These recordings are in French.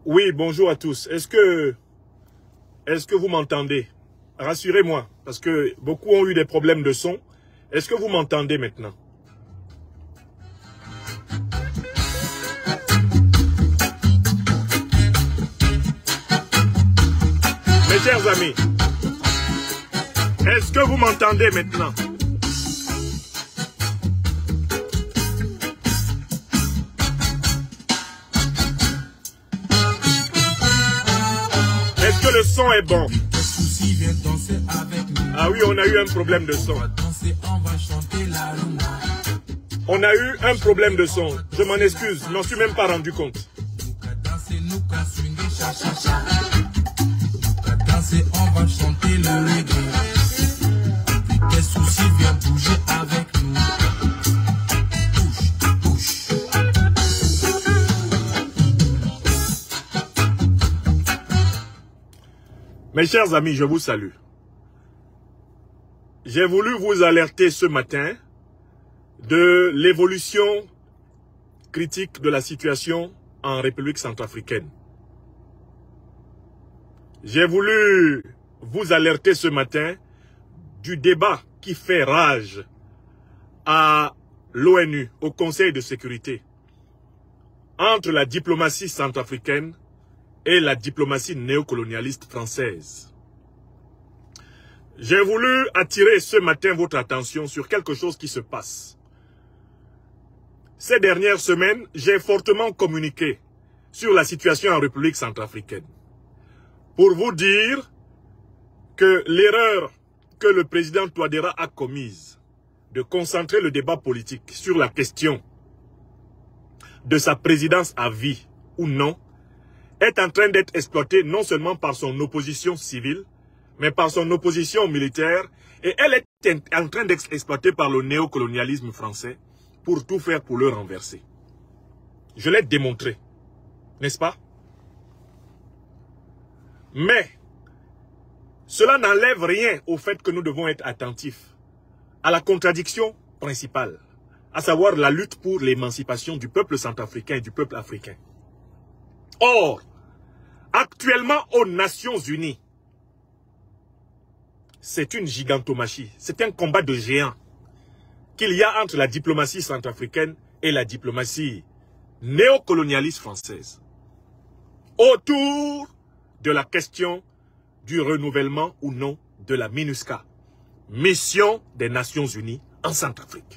Oui, bonjour à tous. Est-ce que vous m'entendez? Rassurez-moi, parce que beaucoup ont eu des problèmes de son. Est-ce que vous m'entendez maintenant? Mes chers amis, est-ce que vous m'entendez maintenant? Est-ce que le son est bon? Ah oui, on a eu un problème de son. On a eu un problème de son. Je m'en excuse, je m'en suis même pas rendu compte. On va chanter le reggae. Tes soucis viennent bouger avec nous. Touche, touche. Mes chers amis, je vous salue. J'ai voulu vous alerter ce matin de l'évolution critique de la situation en République centrafricaine. J'ai voulu vous alerter ce matin du débat qui fait rage à l'ONU, au Conseil de sécurité, entre la diplomatie centrafricaine et la diplomatie néocolonialiste française. J'ai voulu attirer ce matin votre attention sur quelque chose qui se passe. Ces dernières semaines, j'ai fortement communiqué sur la situation en République centrafricaine, pour vous dire que l'erreur que le président Touadéra a commise de concentrer le débat politique sur la question de sa présidence à vie ou non est en train d'être exploitée non seulement par son opposition civile, mais par son opposition militaire, et elle est en train d'être exploitée par le néocolonialisme français pour tout faire pour le renverser. Je l'ai démontré, n'est-ce pas? Mais cela n'enlève rien au fait que nous devons être attentifs à la contradiction principale, à savoir la lutte pour l'émancipation du peuple centrafricain et du peuple africain. Or, actuellement aux Nations Unies, c'est une gigantomachie, c'est un combat de géants qu'il y a entre la diplomatie centrafricaine et la diplomatie néocolonialiste française, autour de la question du renouvellement ou non de la MINUSCA, mission des Nations Unies en Centrafrique.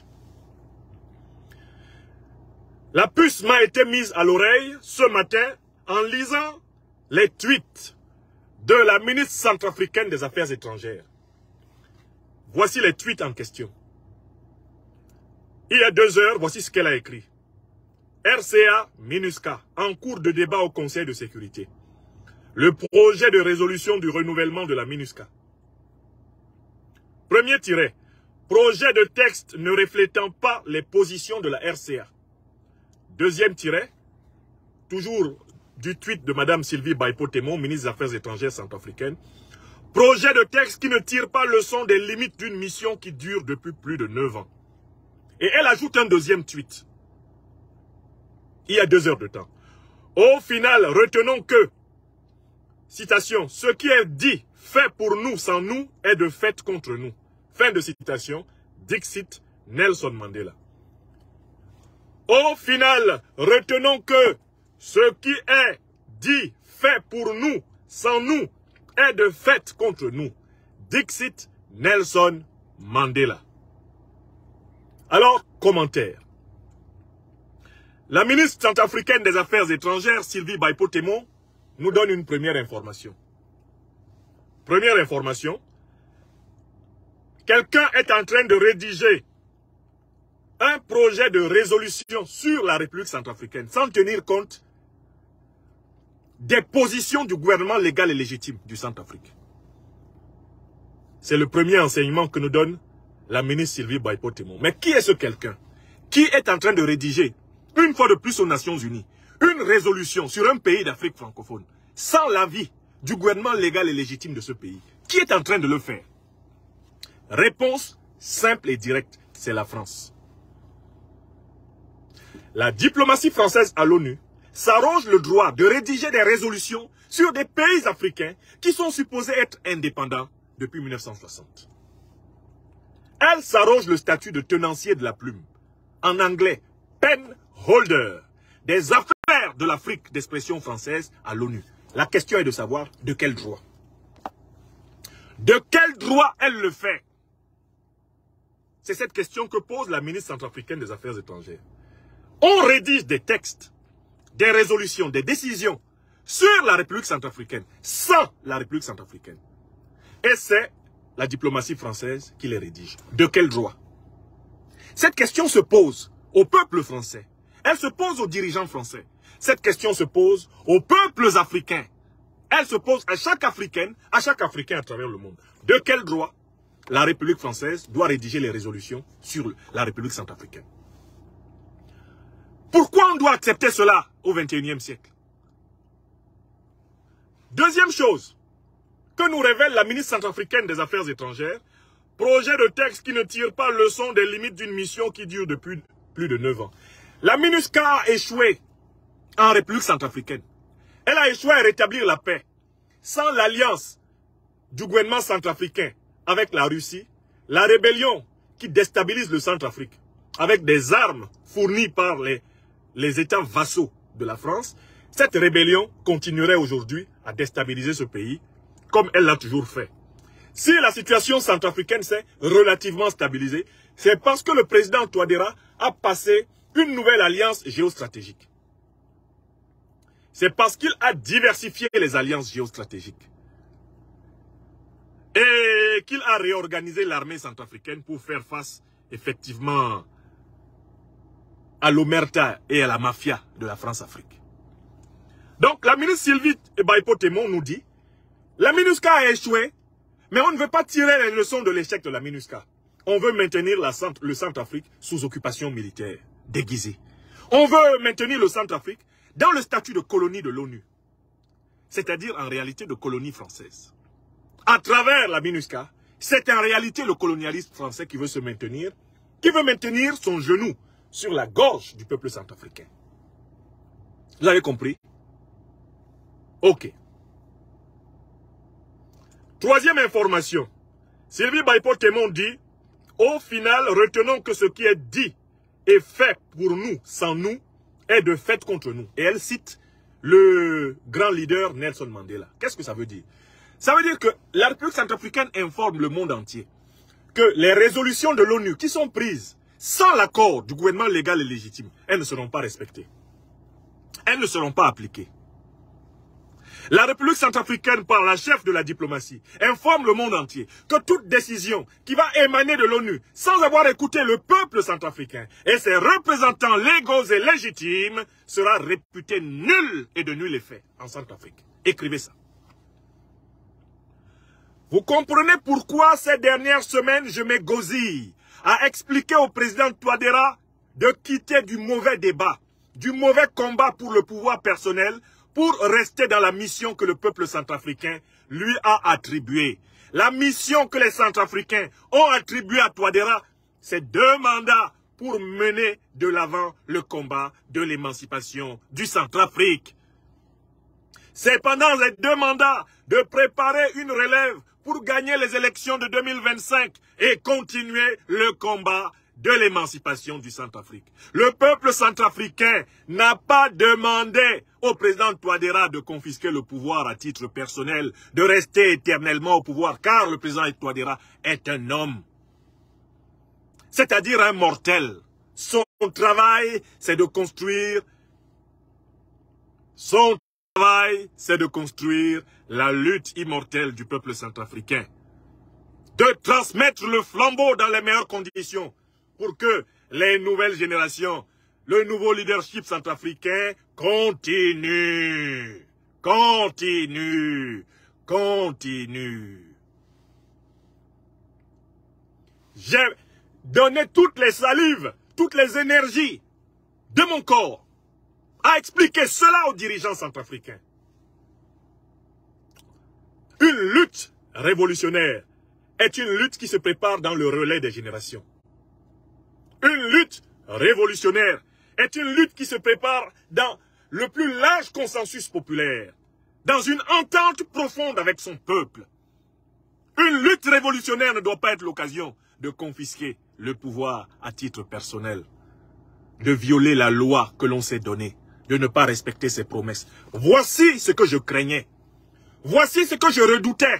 La puce m'a été mise à l'oreille ce matin en lisant les tweets de la ministre centrafricaine des Affaires étrangères. Voici les tweets en question. Il y a 2 heures, voici ce qu'elle a écrit. RCA, MINUSCA, en cours de débat au Conseil de sécurité. Le projet de résolution du renouvellement de la MINUSCA. Premier tiret. Projet de texte ne reflétant pas les positions de la RCA. Deuxième tiret. Toujours du tweet de Mme Sylvie Baipo-Témon, ministre des Affaires étrangères centrafricaine. Projet de texte qui ne tire pas leçon des limites d'une mission qui dure depuis plus de 9 ans. Et elle ajoute un deuxième tweet. Il y a 2 heures de temps. Au final, retenons que, citation, ce qui est dit, fait pour nous sans nous, est de fait contre nous. Fin de citation, Dixit Nelson Mandela. Au final, retenons que ce qui est dit, fait pour nous, sans nous, est de fait contre nous. Dixit Nelson Mandela. Alors, commentaire. La ministre centrafricaine des Affaires étrangères, Sylvie Baipo-Témon, nous donne une première information. Première information. Quelqu'un est en train de rédiger un projet de résolution sur la République centrafricaine sans tenir compte des positions du gouvernement légal et légitime du Centrafrique. C'est le premier enseignement que nous donne la ministre Sylvie Baipo-Témon. Mais qui est ce quelqu'un qui est en train de rédiger, une fois de plus aux Nations Unies, une résolution sur un pays d'Afrique francophone, sans l'avis du gouvernement légal et légitime de ce pays? Qui est en train de le faire? Réponse simple et directe, c'est la France. La diplomatie française à l'ONU s'arroge le droit de rédiger des résolutions sur des pays africains qui sont supposés être indépendants depuis 1960. Elle s'arroge le statut de tenancier de la plume, en anglais, pen holder, des affaires de l'Afrique d'expression française à l'ONU. La question est de savoir de quel droit. De quel droit elle le fait? C'est cette question que pose la ministre centrafricaine des Affaires étrangères. On rédige des textes, des résolutions, des décisions sur la République centrafricaine, sans la République centrafricaine. Et c'est la diplomatie française qui les rédige. De quel droit? Cette question se pose au peuple français. Elle se pose aux dirigeants français. Cette question se pose aux peuples africains. Elle se pose à chaque Africaine, à chaque Africain à travers le monde. De quel droit la République française doit rédiger les résolutions sur la République centrafricaine? Pourquoi on doit accepter cela au XXIe siècle? Deuxième chose que nous révèle la ministre centrafricaine des Affaires étrangères, projet de texte qui ne tire pas leçon des limites d'une mission qui dure depuis plus de 9 ans. La MINUSCA a échoué en République centrafricaine. Elle a échoué à rétablir la paix. Sans l'alliance du gouvernement centrafricain avec la Russie, la rébellion qui déstabilise le Centrafrique, avec des armes fournies par les États vassaux de la France, cette rébellion continuerait aujourd'hui à déstabiliser ce pays, comme elle l'a toujours fait. Si la situation centrafricaine s'est relativement stabilisée, c'est parce que le président Touadéra a passé une nouvelle alliance géostratégique. C'est parce qu'il a diversifié les alliances géostratégiques. Et qu'il a réorganisé l'armée centrafricaine pour faire face, effectivement, à l'omerta et à la mafia de la France-Afrique. Donc, la ministre Sylvie Baipo-Témon nous dit, la MINUSCA a échoué, mais on ne veut pas tirer les leçons de l'échec de la MINUSCA. On veut maintenir le Centrafrique sous occupation militaire, déguisée. On veut maintenir le Centrafrique dans le statut de colonie de l'ONU. C'est-à-dire, en réalité, de colonie française. À travers la MINUSCA, c'est en réalité le colonialiste français qui veut se maintenir, qui veut maintenir son genou sur la gorge du peuple centrafricain. Vous avez compris? Ok. Troisième information. Sylvie Baipo-Témon dit, au final, retenons que ce qui est dit et fait pour nous, sans nous, est de fait contre nous. Et elle cite le grand leader Nelson Mandela. Qu'est-ce que ça veut dire? Ça veut dire que la République centrafricaine informe le monde entier que les résolutions de l'ONU qui sont prises sans l'accord du gouvernement légal et légitime, elles ne seront pas respectées. Elles ne seront pas appliquées. La République centrafricaine, par la chef de la diplomatie, informe le monde entier que toute décision qui va émaner de l'ONU sans avoir écouté le peuple centrafricain et ses représentants légaux et légitimes sera réputée nulle et de nul effet en Centrafrique. Écrivez ça. Vous comprenez pourquoi ces dernières semaines je m'égosille à expliquer au président Touadéra de quitter du mauvais débat, du mauvais combat pour le pouvoir personnel, pour rester dans la mission que le peuple centrafricain lui a attribuée. La mission que les Centrafricains ont attribuée à Touadéra, c'est 2 mandats pour mener de l'avant le combat de l'émancipation du Centrafrique. C'est pendant les 2 mandats de préparer une relève pour gagner les élections de 2025 et continuer le combat de l'émancipation du Centrafrique. Le peuple centrafricain n'a pas demandé au président Touadéra de confisquer le pouvoir à titre personnel, de rester éternellement au pouvoir, car le président Touadéra est un homme, c'est-à-dire un mortel. Son travail, c'est de construire, la lutte immortelle du peuple centrafricain, de transmettre le flambeau dans les meilleures conditions, pour que les nouvelles générations, le nouveau leadership centrafricain continue. J'ai donné toutes les salives, toutes les énergies de mon corps à expliquer cela aux dirigeants centrafricains. Une lutte révolutionnaire est une lutte qui se prépare dans le relais des générations. Une lutte révolutionnaire est une lutte qui se prépare dans le plus large consensus populaire, dans une entente profonde avec son peuple. Une lutte révolutionnaire ne doit pas être l'occasion de confisquer le pouvoir à titre personnel, de violer la loi que l'on s'est donnée, de ne pas respecter ses promesses. Voici ce que je craignais. Voici ce que je redoutais.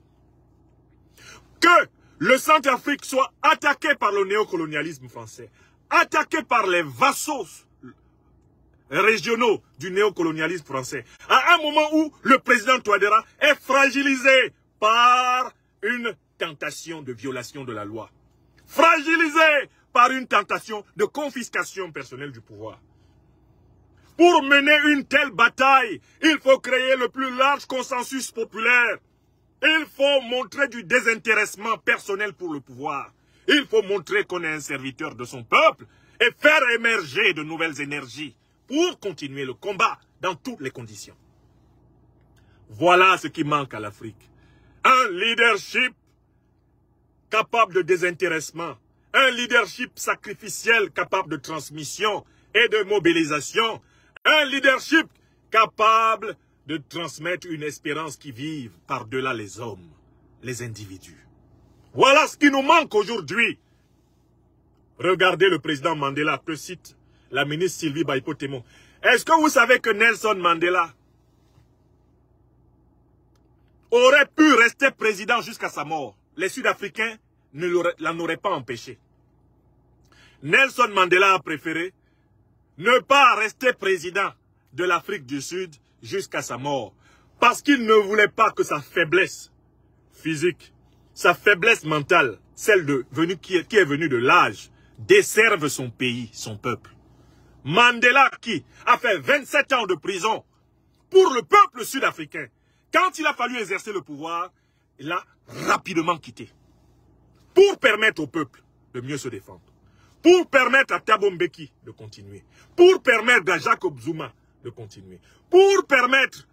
Que le Centrafrique soit attaqué par le néocolonialisme français, attaqué par les vassaux régionaux du néocolonialisme français, à un moment où le président Touadéra est fragilisé par une tentation de violation de la loi, fragilisé par une tentation de confiscation personnelle du pouvoir. Pour mener une telle bataille, il faut créer le plus large consensus populaire. Il faut montrer du désintéressement personnel pour le pouvoir. Il faut montrer qu'on est un serviteur de son peuple et faire émerger de nouvelles énergies pour continuer le combat dans toutes les conditions. Voilà ce qui manque à l'Afrique. Un leadership capable de désintéressement, un leadership sacrificiel capable de transmission et de mobilisation, un leadership capable de transmettre une espérance qui vive par-delà les hommes, les individus. Voilà ce qui nous manque aujourd'hui. Regardez le président Mandela, que cite la ministre Sylvie Baipo-Témo. Est-ce que vous savez que Nelson Mandela aurait pu rester président jusqu'à sa mort? Les Sud-Africains l'en auraient pas empêché. Nelson Mandela a préféré ne pas rester président de l'Afrique du Sud jusqu'à sa mort, parce qu'il ne voulait pas que sa faiblesse physique, sa faiblesse mentale, celle qui est venue de l'âge, desserve son pays, son peuple. Mandela, qui a fait 27 ans de prison pour le peuple sud-africain, quand il a fallu exercer le pouvoir, il a rapidement quitté. Pour permettre au peuple de mieux se défendre. Pour permettre à Thabo Mbeki de continuer. Pour permettre à Jacob Zuma de continuer. Pour permettre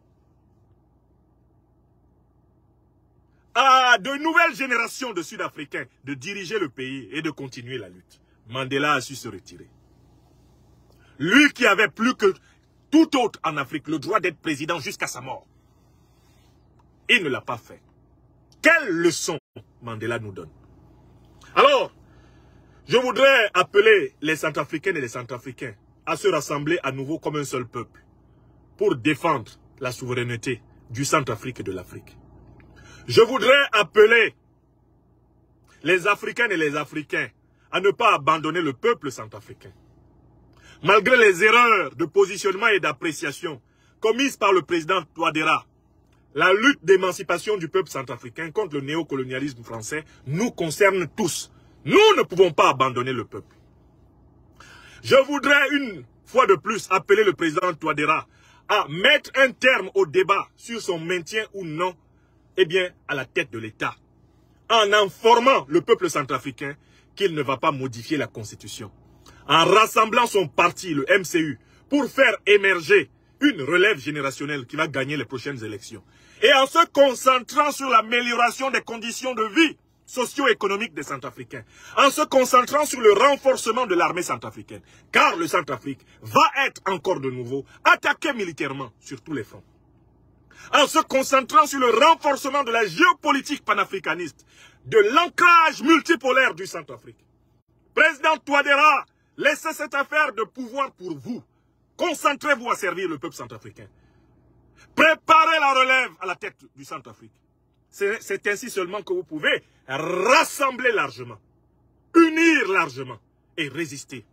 à de nouvelles générations de Sud-Africains de diriger le pays et de continuer la lutte. Mandela a su se retirer. Lui qui avait plus que tout autre en Afrique le droit d'être président jusqu'à sa mort. Il ne l'a pas fait. Quelle leçon Mandela nous donne? Alors, je voudrais appeler les Centrafricaines et les Centrafricains à se rassembler à nouveau comme un seul peuple pour défendre la souveraineté du Centrafrique et de l'Afrique. Je voudrais appeler les Africaines et les Africains à ne pas abandonner le peuple centrafricain. Malgré les erreurs de positionnement et d'appréciation commises par le président Touadéra, la lutte d'émancipation du peuple centrafricain contre le néocolonialisme français nous concerne tous. Nous ne pouvons pas abandonner le peuple. Je voudrais une fois de plus appeler le président Touadéra à mettre un terme au débat sur son maintien ou non, à la tête de l'État, en informant le peuple centrafricain qu'il ne va pas modifier la Constitution, en rassemblant son parti, le MCU, pour faire émerger une relève générationnelle qui va gagner les prochaines élections, et en se concentrant sur l'amélioration des conditions de vie socio-économiques des Centrafricains, en se concentrant sur le renforcement de l'armée centrafricaine, car le Centrafrique va être encore de nouveau attaqué militairement sur tous les fronts. En se concentrant sur le renforcement de la géopolitique panafricaniste, de l'ancrage multipolaire du Centrafrique. Président Touadéra, laissez cette affaire de pouvoir pour vous. Concentrez-vous à servir le peuple centrafricain. Préparez la relève à la tête du Centrafrique. C'est ainsi seulement que vous pouvez rassembler largement, unir largement et résister.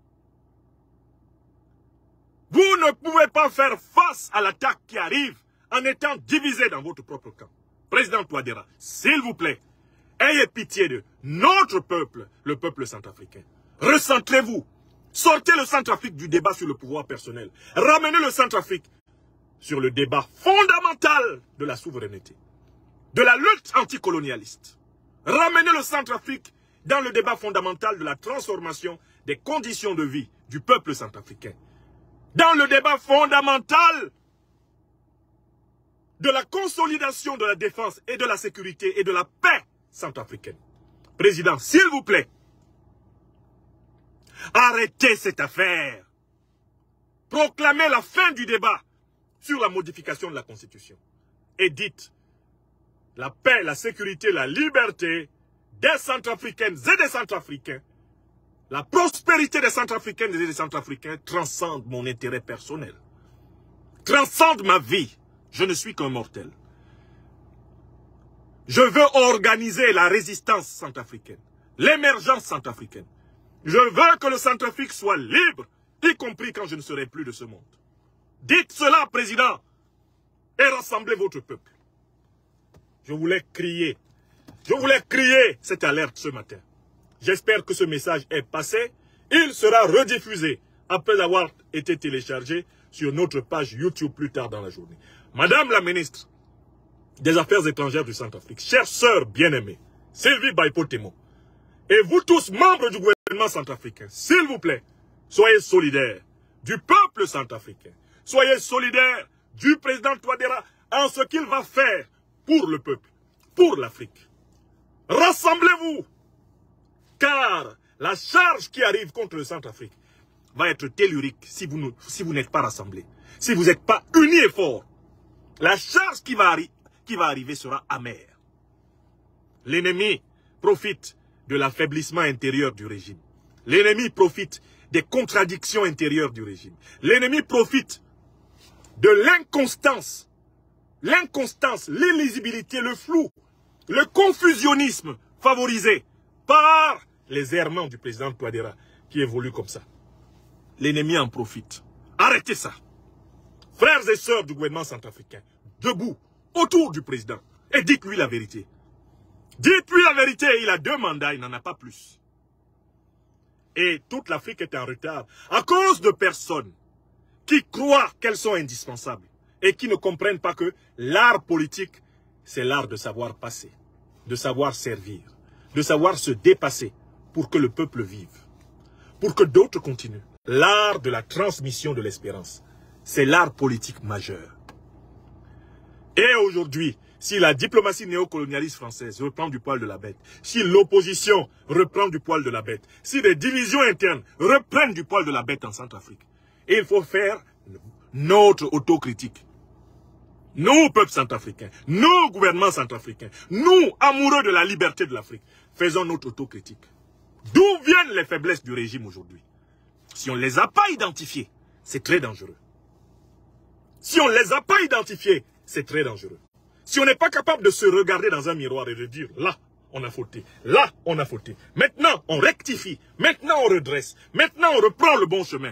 Vous ne pouvez pas faire face à l'attaque qui arrive en étant divisé dans votre propre camp. Président Touadéra, s'il vous plaît, ayez pitié de notre peuple, le peuple centrafricain. Recentrez-vous. Sortez le Centrafrique du débat sur le pouvoir personnel. Ramenez le Centrafrique sur le débat fondamental de la souveraineté, de la lutte anticolonialiste. Ramenez le Centrafrique dans le débat fondamental de la transformation des conditions de vie du peuple centrafricain. Dans le débat fondamental de la consolidation de la défense et de la sécurité et de la paix centrafricaine. Président, s'il vous plaît, arrêtez cette affaire. proclamez la fin du débat sur la modification de la Constitution. Et dites la paix, la sécurité, la liberté des Centrafricaines et des Centrafricains, la prospérité des Centrafricaines et des Centrafricains transcende mon intérêt personnel, transcende ma vie. Je ne suis qu'un mortel. Je veux organiser la résistance centrafricaine, l'émergence centrafricaine. Je veux que le Centrafrique soit libre, y compris quand je ne serai plus de ce monde. Dites cela, président, et rassemblez votre peuple. Je voulais crier cette alerte ce matin. J'espère que ce message est passé. Il sera rediffusé après avoir été téléchargé sur notre page YouTube plus tard dans la journée. Madame la ministre des Affaires étrangères du Centrafrique, chère sœur bien-aimée, Sylvie Baipo-Témo, et vous tous membres du gouvernement centrafricain, s'il vous plaît, soyez solidaires du peuple centrafricain. Soyez solidaires du président Touadéra en ce qu'il va faire pour le peuple, pour l'Afrique. Rassemblez-vous, car la charge qui arrive contre le Centrafrique va être tellurique si vous n'êtes pas rassemblés, si vous n'êtes pas unis et forts. La charge qui va arriver sera amère. L'ennemi profite de l'affaiblissement intérieur du régime. L'ennemi profite des contradictions intérieures du régime. L'ennemi profite de l'inconstance, l'illisibilité, le flou, le confusionnisme favorisé par les errements du président Touadéra qui évolue comme ça. L'ennemi en profite. Arrêtez ça. Frères et sœurs du gouvernement centrafricain, debout, autour du président, et dites-lui la vérité. Dites-lui la vérité, il a 2 mandats, il n'en a pas plus. Et toute l'Afrique est en retard à cause de personnes qui croient qu'elles sont indispensables et qui ne comprennent pas que l'art politique, c'est l'art de savoir passer, de savoir servir, de savoir se dépasser pour que le peuple vive, pour que d'autres continuent. L'art de la transmission de l'espérance, c'est l'art politique majeur. Et aujourd'hui, si la diplomatie néocolonialiste française reprend du poil de la bête, si l'opposition reprend du poil de la bête, si les divisions internes reprennent du poil de la bête en Centrafrique, il faut faire notre autocritique. Nous, peuples centrafricains, nous, gouvernements centrafricains, nous, amoureux de la liberté de l'Afrique, faisons notre autocritique. D'où viennent les faiblesses du régime aujourd'hui? Si on ne les a pas identifiées, c'est très dangereux. Si on ne les a pas identifiées, c'est très dangereux. Si on n'est pas capable de se regarder dans un miroir et de dire, là, on a fauté, là, on a fauté. Maintenant, on rectifie, maintenant, on redresse, maintenant, on reprend le bon chemin.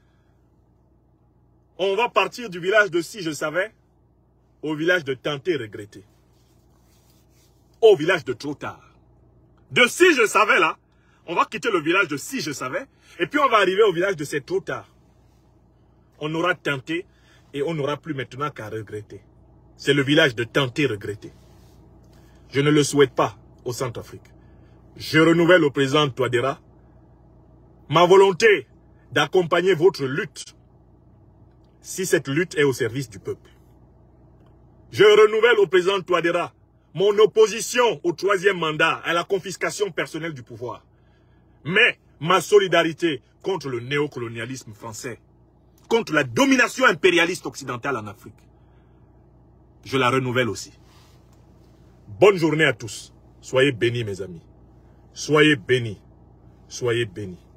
On va partir du village de si je savais au village de tenter regretter. Au village de trop tard. De si je savais là, on va quitter le village de si je savais, et puis on va arriver au village de c'est trop tard. On aura tenté et on n'aura plus maintenant qu'à regretter. C'est le village de tenter regretter. Je ne le souhaite pas au Centrafrique. Je renouvelle au président Touadéra ma volonté d'accompagner votre lutte si cette lutte est au service du peuple. Je renouvelle au président Touadéra mon opposition au 3e mandat, à la confiscation personnelle du pouvoir. Mais ma solidarité contre le néocolonialisme français, contre la domination impérialiste occidentale en Afrique, je la renouvelle aussi. Bonne journée à tous. Soyez bénis mes amis. Soyez bénis. Soyez bénis.